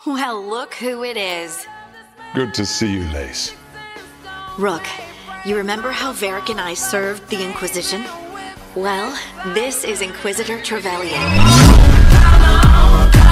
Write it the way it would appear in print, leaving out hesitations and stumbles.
Well, look who it is. Good to see you, Lace. Rook, you remember how Varric and I served the Inquisition? Well, this is Inquisitor Trevelyan.